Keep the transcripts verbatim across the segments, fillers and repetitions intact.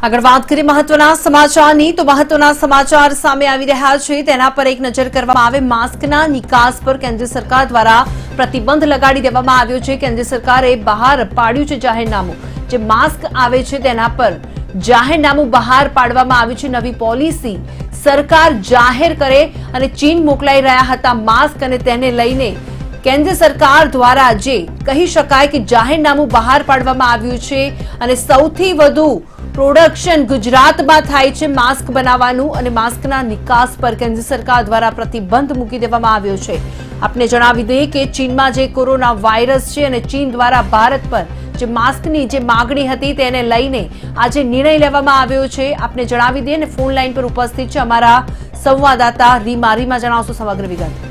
આગળ વાત કરીએ મહત્વના સમાચારની તો મહત્વના સમાચાર સામે આવી રહ્યા છે તેના પર એક નજર કરવામાં આવે। માસ્કના નિકાસ પર કેન્દ્ર સરકાર દ્વારા પ્રતિબંધ લગાડી દેવામાં આવ્યો છે। કેન્દ્ર સરકારે બહાર પાડ્યું છે જાહેરનામું, જે માસ્ક આવે છે તેના પર જાહેરનામું બહાર પાડવામાં આવ્યું છે। નવી પોલિસી સરકાર જાહેર કરે અને ચીન મોકલાઈ રહ્યા હતા માસ્ક, અને તેને લઈને કેન્દ્ર સરકાર દ્વારા જે કહી શકાય કે જાહેરનામું બહાર પાડવામાં આવ્યું છે અને સૌથી વધુ પ્રોડક્શન ગુજરાતમાં થાય છે માસ્ક બનાવવાનું, અને માસ્કના નિકાસ પર કેન્દ્ર સરકાર દ્વારા પ્રતિબંધ મૂકી દેવામાં આવ્યો છે। આપને જણાવી દઈએ કે ચીનમાં જે કોરોના વાયરસ છે અને ચીન દ્વારા ભારત પર જે માસ્કની જે માંગણી હતી તેને લઈને આજે નિર્ણય લેવામાં આવ્યો છે। આપને જણાવી દઈએ ને ફોન લાઈન પર ઉપસ્થિત છે અમારા સંવાદદાતા રીમા। રીમા, જણાવશો સમગ્ર વિગત?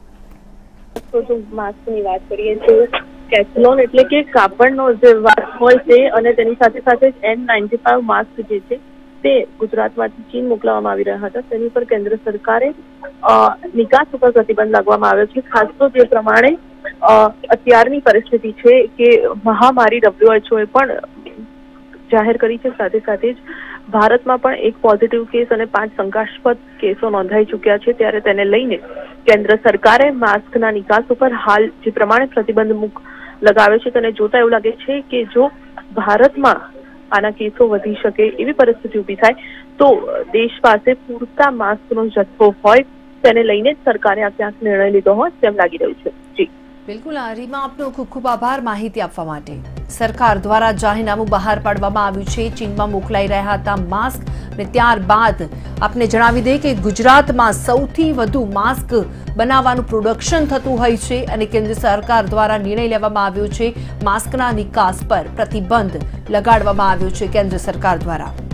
માસ્કની વાત કરીએ તો કેસ્લોન એટલે કે કાપડનો જે માસ્ક હોય છે અને તેની સાથે સાથે એન નાઇન્ટી ફાઈવ માસ્ક જે છે તે ગુજરાતમાંથી ચીન મોકલવામાં આવી રહ્યા હતા, તેની પર કેન્દ્ર સરકારે નિકાસ ઉપર પ્રતિબંધ લાગવામાં આવ્યો છે। ખાસ તો જે પ્રમાણે અત્યારની પરિસ્થિતિ છે કે મહામારી ડબ્લ્યુએચઓ એ પણ જાહેર કરી છે, સાથે સાથે જ ભારતમાં પણ એક પોઝિટિવ કેસ અને પાંચ શંકાસ્પદ કેસો નોંધાઈ ચૂક્યા છે। ત્યારે તેને લઈને કેન્દ્ર સરકારે માસ્કના નિકાસ ઉપર હાલ જે પ્રમાણે પ્રતિબંધ મૂક લગાવ્યો છે તેને જોતા એવું લાગે છે કે જો ભારતમાં આના કેસો વધી શકે એવી પરિસ્થિતિ ઊભી થાય તો દેશ પાસે પૂરતા માસ્કનો જથ્થો હોય તેને લઈને જ સરકારે આ ક્યાંક નિર્ણય લીધો હોય તેમ લાગી રહ્યું છે। જી બિલકુલ રીમા, આપનો ખૂબ ખૂબ આભાર માહિતી આપવા માટે। સરકાર દ્વારા જાહેરનામું બહાર પાડવામાં આવ્યું છે ચીનમાં મોકલાઈ રહ્યા હતા માસ્ક, અને ત્યારબાદ આપને જણાવી દઈએ કે ગુજરાતમાં સૌથી વધુ માસ્ક બનાવવાનું પ્રોડક્શન થતું હોય છે, અને કેન્દ્ર સરકાર દ્વારા નિર્ણય લેવામાં આવ્યો છે માસ્કના નિકાસ પર પ્રતિબંધ લગાડવામાં આવ્યો છે કેન્દ્ર સરકાર દ્વારા।